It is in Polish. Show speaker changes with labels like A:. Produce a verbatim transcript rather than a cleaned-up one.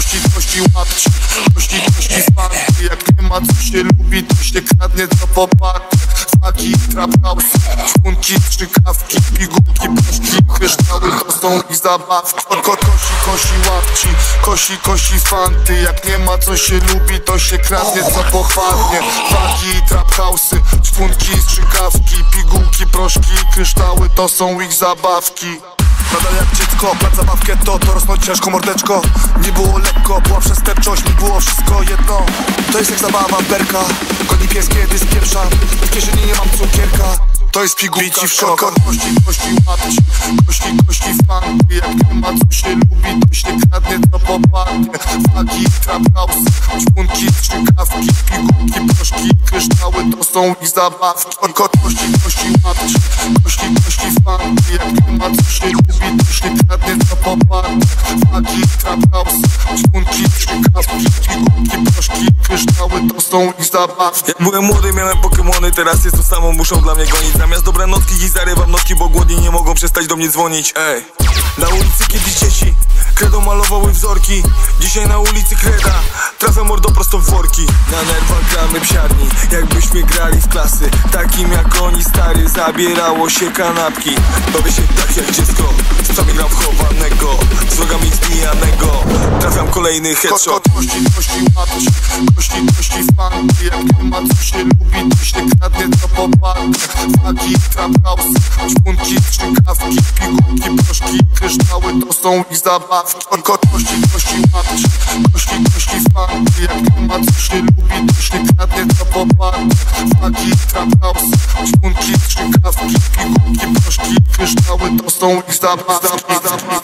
A: kości, kości łapci, kości, kości fanki. Jak nie ma co się lubi, to się kradnie co poparty. Fagi, trap house, szpunki, strzykawki, pigułki, proszki, kryształy to są ich zabawki. Ko, kości, kości łapci, kości, kości fanty. Jak nie ma co się lubi, to się kradnie co pochwalnie. Fagi, trap house, szpunki, strzykawki, pigułki, proszki, kryształy to są ich zabawki. Nadal jak dziecko, plan zabawkę to, to rosnąć ciężko mordeczko. Nie było lekko, była przestępczość, mi było wszystko jedno. To jest jak zabawa berka, goni pies kiedy spieprzam. W kieszeni nie mam cukierka, to jest pigułka w szok. Kości, kości łapci, kości, kości fanki. Jak nie ma co się lubi, to się kradnie co popadnie. Fagi, trap house, szpunki, strzykawki, pigułki, proszki, kryształy to są ich zabawki. Kości, kości łapci, kości, kości fanki. Jak nie ma co się lubi, to się kradnie co popadnie. Fagi, trap house, szpunki, strzykawki, pigułki, proszki, kryształy to są ich zabawki.
B: Jak byłem młody, miałem pokemony, teraz jest to samo, muszą dla mnie gonić. Zamiast dobre nocki dziś zarywam nocki, bo głodni nie mogą przestać do mnie dzwonić. Ej, na ulicy kiedyś dzieci kredą malowały wzorki. Dzisiaj na ulicy kreda trafia mordo prosto w worki. Na nerwach gramy psiarni, jakbyśmy grali w klasy. Takim jak oni stary, zabierało się kanapki. Bawię się tak jak dziecko, z psami gram w chowanego, z wrogami zbijanego. Trafiam kolejny headshot.
A: Kości, kości łapci, kości, kości fanki. Jak nie ma co się lubi, to się kradnie co popadnie. Fagi, trap house, szpunki, strzykawki, pigułki, proszki, kryształy to są ich zabawki. Kości, kości łapci, kości, kości fanki. Jak nie ma co się lubi, to się kradnie co popadnie. Fagi, trap house, szpunki, strzykawki, pigułki, proszki, kryształy to są ich zabawki.